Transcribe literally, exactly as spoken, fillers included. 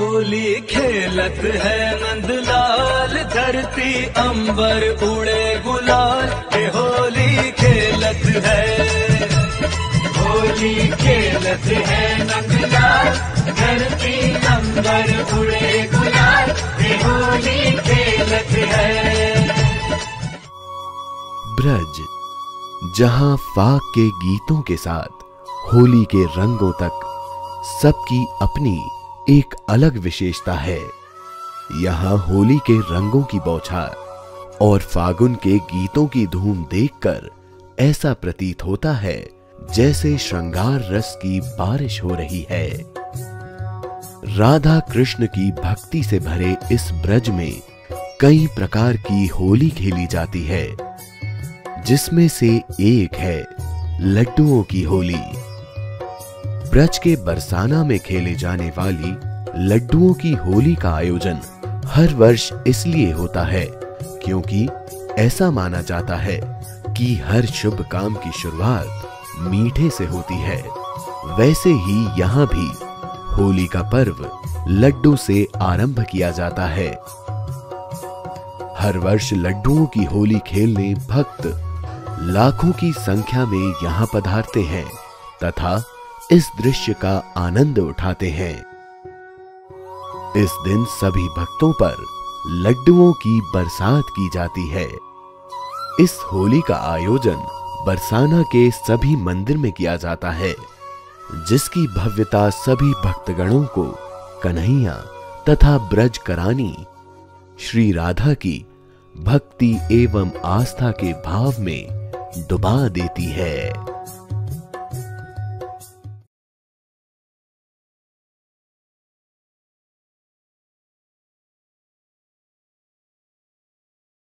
होली खेलत है नंदलाल, धरती अंबर उड़े गुलाल, ये होली खेलत है। होली खेलत है नंदलाल, धरती अंबर उड़े गुलाल, ये होली खेलत है। ब्रज, जहां फाग के गीतों के साथ होली के रंगों तक सबकी अपनी एक अलग विशेषता है। यहाँ होली के रंगों की बौछार और फागुन के गीतों की धूम देखकर ऐसा प्रतीत होता है जैसे श्रृंगार रस की बारिश हो रही है। राधा कृष्ण की भक्ति से भरे इस ब्रज में कई प्रकार की होली खेली जाती है, जिसमें से एक है लड्डुओं की होली। ब्रज के बरसाना में खेले जाने वाली लड्डुओं की होली का आयोजन हर वर्ष इसलिए होता है क्योंकि ऐसा माना जाता है कि हर शुभ काम की शुरुआत मीठे से होती है। वैसे ही यहाँ भी होली का पर्व लड्डू से आरंभ किया जाता है। हर वर्ष लड्डुओं की होली खेलने भक्त लाखों की संख्या में यहाँ पधारते हैं तथा इस दृश्य का आनंद उठाते हैं। इस दिन सभी भक्तों पर लड्डुओं की बरसात की जाती है। इस होली का आयोजन बरसाना के सभी मंदिर में किया जाता है, जिसकी भव्यता सभी भक्तगणों को कन्हैया तथा ब्रज करानी श्री राधा की भक्ति एवं आस्था के भाव में डुबा देती है।